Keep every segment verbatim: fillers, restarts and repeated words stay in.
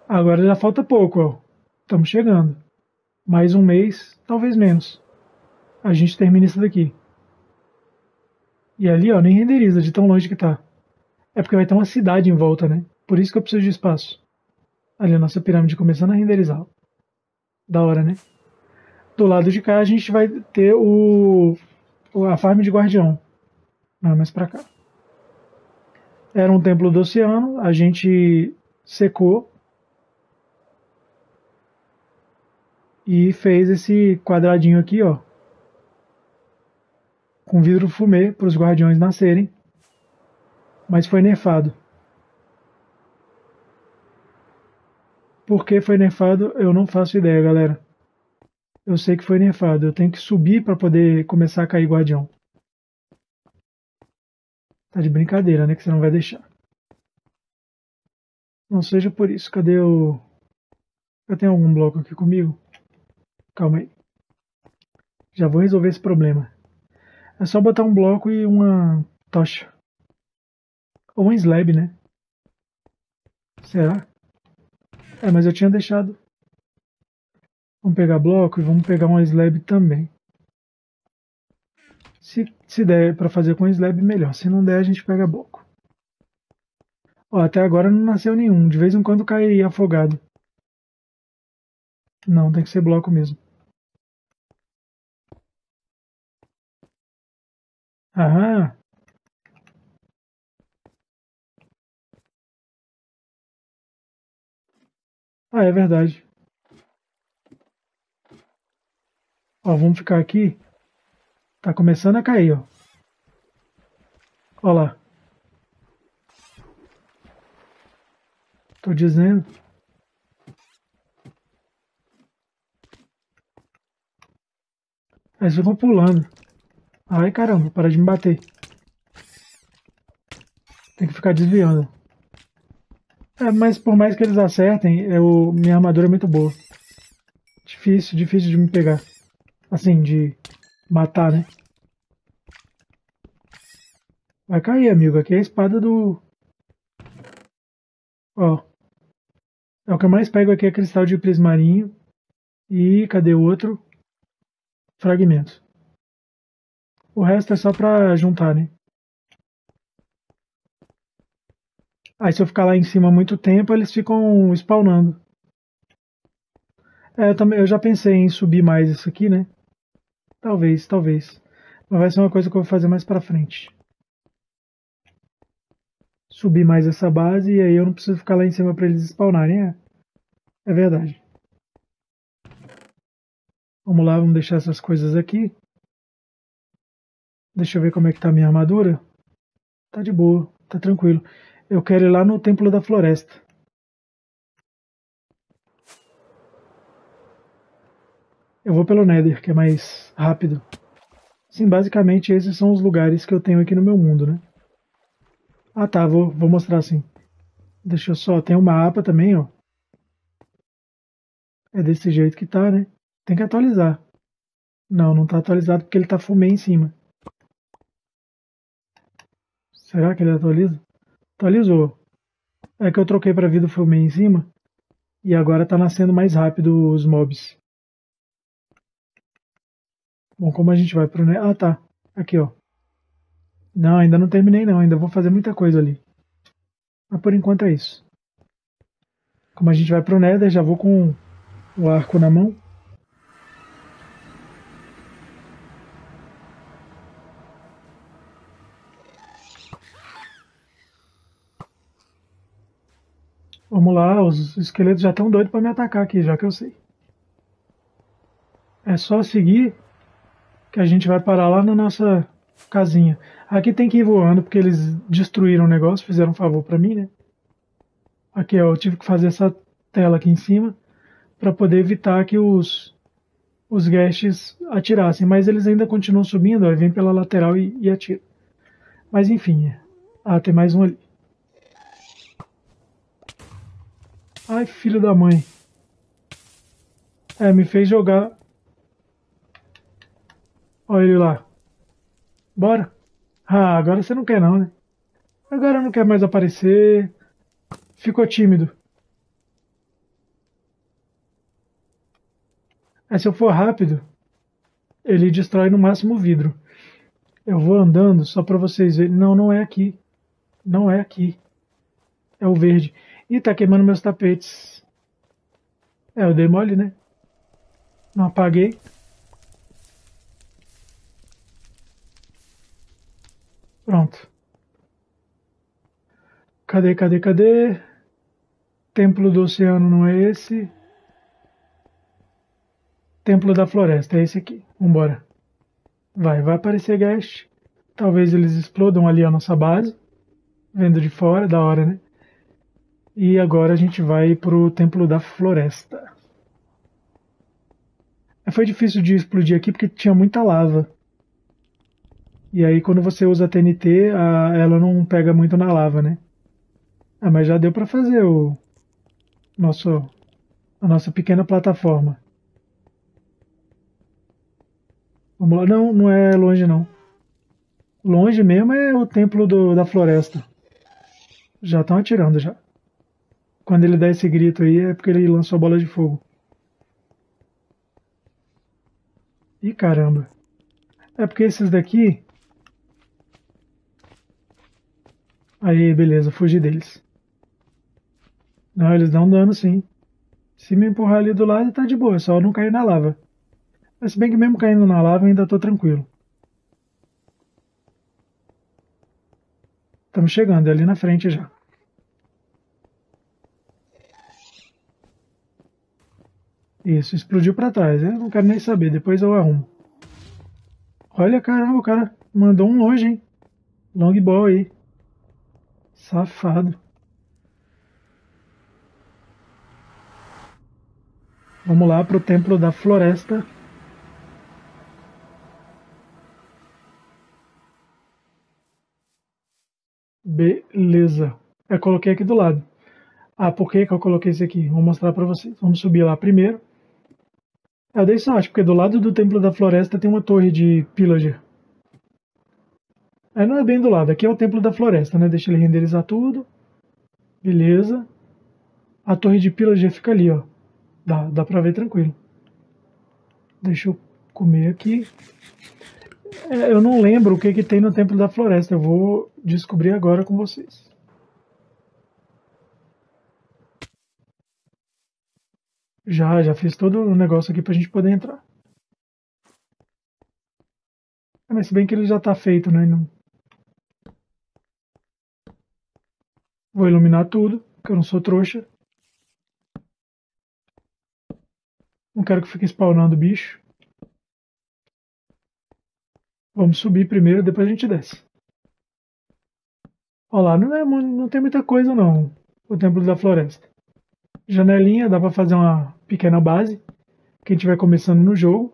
Agora já falta pouco, ó. Estamos chegando. Mais um mês, talvez menos. A gente termina isso daqui. E ali, ó, nem renderiza de tão longe que tá. É porque vai ter uma cidade em volta, né? Por isso que eu preciso de espaço. Ali a nossa pirâmide começando a renderizar. Da hora, né? Do lado de cá a gente vai ter o a farm de guardião. Não, mais pra cá. Era um templo do oceano, a gente secou e fez esse quadradinho aqui, ó, com vidro fumê para os guardiões nascerem, mas foi nerfado. Por que foi nerfado? Eu não faço ideia, galera. Eu sei que foi nerfado. Eu tenho que subir para poder começar a cair guardião. Tá de brincadeira, né? Que você não vai deixar. Não seja por isso. Cadê o... Eu tenho algum bloco aqui comigo? Calma aí. Já vou resolver esse problema. É só botar um bloco e uma tocha. Ou um slab, né? Será? É, mas eu tinha deixado. Vamos pegar bloco e vamos pegar uma slab também. Se, se der para fazer com slab, melhor. Se não der, a gente pega bloco. Ó, até agora não nasceu nenhum. De vez em quando cai afogado. Não, tem que ser bloco mesmo. Aham. Ah, é verdade. Ó, vamos ficar aqui. Tá começando a cair, ó. Ó lá. Tô dizendo. Aí eles ficam pulando. Ai, caramba, para de me bater. Tem que ficar desviando. É, mas por mais que eles acertem, eu, minha armadura é muito boa. Difícil, difícil de me pegar. Assim, de matar, né? Vai cair, amigo. Aqui é a espada do... Ó. É o que eu mais pego aqui é cristal de prismarinho. E cadê o outro? Fragmento. O resto é só pra juntar, né? Aí se eu ficar lá em cima muito tempo, eles ficam spawnando. É, eu, também, eu já pensei em subir mais isso aqui, né? Talvez, talvez. Mas vai ser uma coisa que eu vou fazer mais pra frente. Subir mais essa base e aí eu não preciso ficar lá em cima pra eles spawnarem. É, é verdade. Vamos lá, vamos deixar essas coisas aqui. Deixa eu ver como é que tá a minha armadura. Tá de boa, tá tranquilo. Eu quero ir lá no Templo da Floresta. Eu vou pelo Nether, que é mais rápido. Sim, basicamente esses são os lugares que eu tenho aqui no meu mundo, né? Ah tá, vou, vou mostrar assim. Deixa eu só, tem um mapa também, ó. É desse jeito que tá, né? Tem que atualizar. Não, não tá atualizado porque ele tá fumê em cima. Será que ele atualiza? Atualizou. É que eu troquei pra vida fumê em cima e agora tá nascendo mais rápido os mobs. Bom, como a gente vai pro... Ne- Ah tá, aqui ó. Não, ainda não terminei não, ainda vou fazer muita coisa ali. Mas por enquanto é isso. Como a gente vai pro Nether, já vou com o arco na mão. Vamos lá, os esqueletos já estão doidos para me atacar aqui, já que eu sei. É só seguir que a gente vai parar lá na nossa casinha. Aqui tem que ir voando porque eles destruíram o negócio, fizeram um favor para mim, né? Aqui ó, eu tive que fazer essa tela aqui em cima para poder evitar que os os guests atirassem, mas eles ainda continuam subindo, ó, vem pela lateral e, e atira. Mas enfim, ah, tem mais um ali. Ai, filho da mãe. É, me fez jogar. Olha ele lá. Bora. Ah, agora você não quer não, né? Agora não quer mais aparecer. Ficou tímido. Aí se eu for rápido, ele destrói no máximo o vidro. Eu vou andando só pra vocês verem. Não, não é aqui. Não é aqui. É o verde. Ih, tá queimando meus tapetes. É, eu dei mole, né? Não apaguei. Pronto. Cadê, cadê, cadê? Templo do Oceano não é esse. Templo da Floresta é esse aqui. Vambora. Vai, vai aparecer Ghast. Talvez eles explodam ali a nossa base. Vendo de fora, da hora, né? E agora a gente vai pro Templo da Floresta. Foi difícil de explodir aqui porque tinha muita lava. E aí quando você usa a T N T, a, ela não pega muito na lava, né? Ah, mas já deu pra fazer o nosso, a nossa pequena plataforma. Vamos lá. Não, não é longe não. Longe mesmo é o Templo do, da Floresta. Já estão atirando já. Quando ele dá esse grito aí é porque ele lançou a bola de fogo. Ih, caramba. É porque esses daqui... Aí, beleza, fugi deles. Não, eles dão dano sim. Se me empurrar ali do lado, tá de boa, só não cair na lava. Mas se bem que mesmo caindo na lava, ainda tô tranquilo. Estamos chegando, é ali na frente já. Isso, explodiu pra trás. Eu não quero nem saber, depois eu arrumo. Olha, caramba, o cara mandou um longe, hein? Long ball aí. Safado. Vamos lá pro Templo da Floresta. Beleza. Eu coloquei aqui do lado. Ah, por que que eu coloquei esse aqui? Vou mostrar pra vocês. Vamos subir lá primeiro. Eu dei sorte, porque do lado do Templo da Floresta tem uma torre de pillager. Aí não é bem do lado, aqui é o Templo da Floresta, né? Deixa ele renderizar tudo. Beleza. A torre de pillager fica ali, ó. Dá, dá pra ver tranquilo. Deixa eu comer aqui. É, eu não lembro o que, que tem no Templo da Floresta. Eu vou descobrir agora com vocês. Já, já fiz todo o negócio aqui pra gente poder entrar. É, mas se bem que ele já tá feito, né? Não... Vou iluminar tudo, porque eu não sou trouxa. Não quero que fique spawnando bicho. Vamos subir primeiro, depois a gente desce. Olha lá, não, é, não tem muita coisa não, o Templo da Floresta. Janelinha, dá pra fazer uma pequena base. Quem estiver começando no jogo.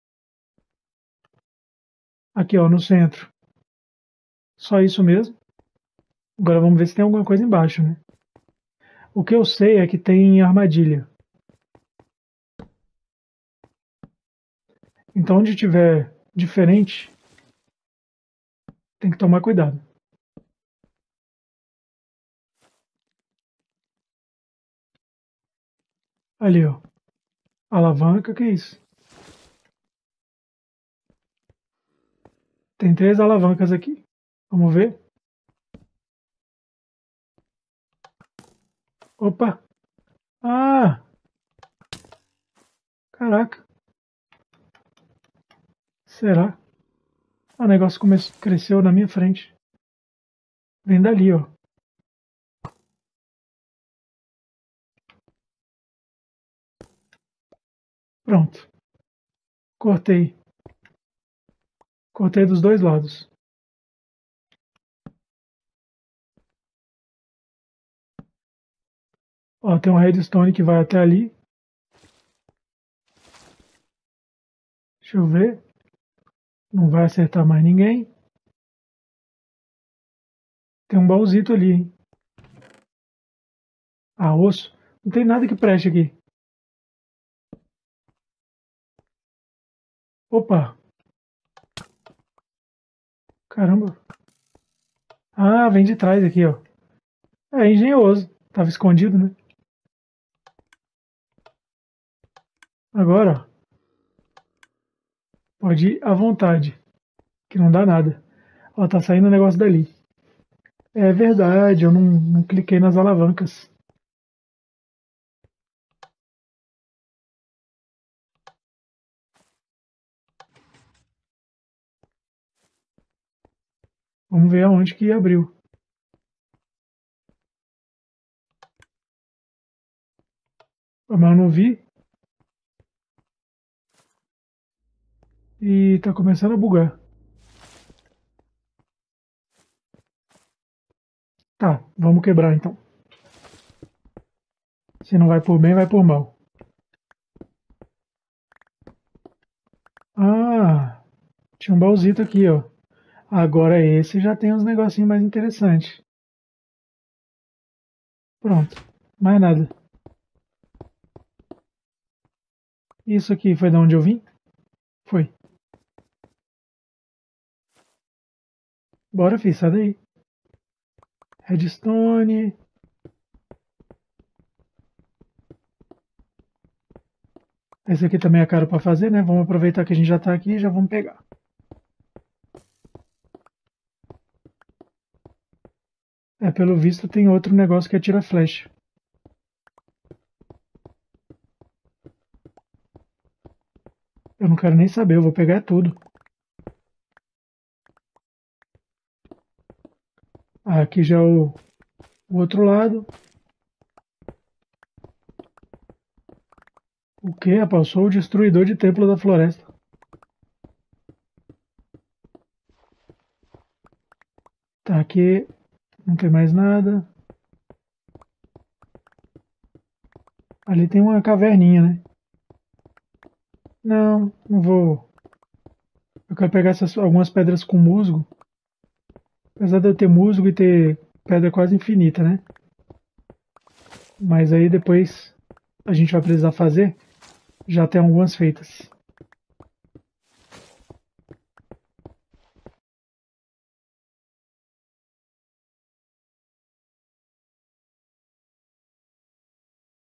Aqui ó, no centro. Só isso mesmo. Agora vamos ver se tem alguma coisa embaixo, né? O que eu sei é que tem armadilha. Então onde tiver diferente, tem que tomar cuidado. Ali ó. Alavanca, que é isso? Tem três alavancas aqui. Vamos ver. Opa! Ah! Caraca! Será? O negócio começou, cresceu na minha frente. Vem dali, ó. Pronto. Cortei. Cortei dos dois lados. Ó, tem um redstone que vai até ali. Deixa eu ver. Não vai acertar mais ninguém. Tem um baúzito ali, hein? Ah, osso. Não tem nada que preste aqui. Opa! Caramba. Ah, vem de trás aqui, ó. É engenhoso. Tava escondido, né? Agora, ó. Pode ir à vontade, que não dá nada. Ó, tá saindo um negócio dali. É verdade, eu não, não cliquei nas alavancas. Vamos ver aonde que abriu. Mas eu não vi. E tá começando a bugar. Tá, vamos quebrar então. Se não vai por bem, vai por mal. Ah, tinha um baúzito aqui, ó. Agora esse já tem uns negocinhos mais interessantes. Pronto, mais nada. Isso aqui foi de onde eu vim? Foi. Bora, filho, sai daí. Redstone. Esse aqui também é caro pra fazer, né? Vamos aproveitar que a gente já tá aqui e já vamos pegar. É, pelo visto tem outro negócio que atira flecha. Eu não quero nem saber, eu vou pegar tudo. Ah, aqui já é o, o outro lado. O que, rapaz? Eu sou o destruidor de templo da floresta. Tá, aqui não tem mais nada. Ali tem uma caverninha, né? Não, não vou. Eu quero pegar essas, algumas pedras com musgo. Apesar de eu ter musgo e ter pedra quase infinita, né? Mas aí depois a gente vai precisar fazer. Já tem algumas feitas.